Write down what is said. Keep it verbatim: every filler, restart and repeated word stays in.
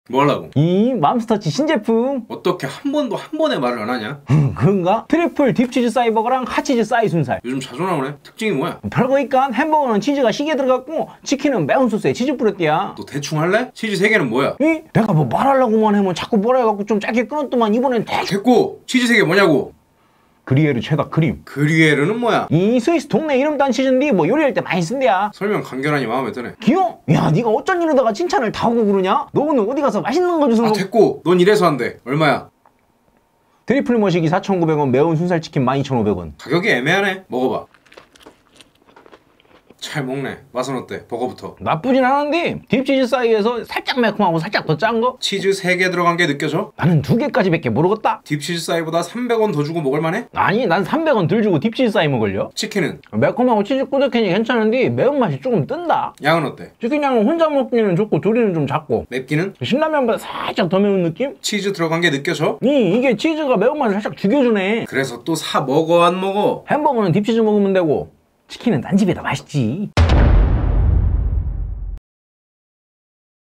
뭐 하려고? 이 맘스터치 신제품. 어떻게 한 번도 한 번에 말을 안 하냐? 음, 그런가? 트리플 딥치즈 싸이버거랑 핫치즈 싸이 순살. 요즘 자주 나오네. 특징이 뭐야? 별거니까 햄버거는 치즈가 시게 들어갔고 치킨은 매운 소스에 치즈 뿌렸디야. 너 대충 할래? 치즈 세 개는 뭐야? 이? 내가 뭐 말하려고만 하면 자꾸 뭐라 해갖고 좀 짧게 끊었더만 이번엔 대... 됐고 치즈 세 개 뭐냐고? 그리에르 체다 크림. 그리에르는 뭐야? 이 스위스 동네 이름 딴 치즈인데 뭐 요리할 때 많이 쓴대야. 설명 간결하니 마음에 드네. 귀여워? 야 네가 어쩐 일로다가 칭찬을 다 하고 그러냐? 너 오늘 어디 가서 맛있는 거 주워 아 먹... 됐고 넌 이래서 한대. 얼마야? 트리플 머시기 사천구백 원, 매운 순살치킨 만 이천오백 원. 가격이 애매하네. 먹어봐. 잘 먹네. 맛은 어때? 버거부터. 나쁘진 않은데 딥치즈 사이에서 살짝 매콤하고 살짝 더 짠 거? 치즈 세 개 들어간 게 느껴져? 나는 두 개까지밖에 모르겠다. 딥치즈 사이보다 삼백 원 더 주고 먹을만해? 아니 난 삼백 원 덜 주고 딥치즈 사이 먹을려. 치킨은? 매콤하고 치즈 꾸덕해니 괜찮은데 매운맛이 조금 뜬다. 양은 어때? 치킨 양은 혼자 먹기는 좋고 조리는 좀 작고. 맵기는? 신라면보다 살짝 더 매운 느낌? 치즈 들어간 게 느껴져? 이, 이게 치즈가 매운맛을 살짝 죽여주네. 그래서 또 사 먹어 안 먹어? 햄버거는 딥치즈 먹으면 되고 치킨은 딴 집이 더 맛있지.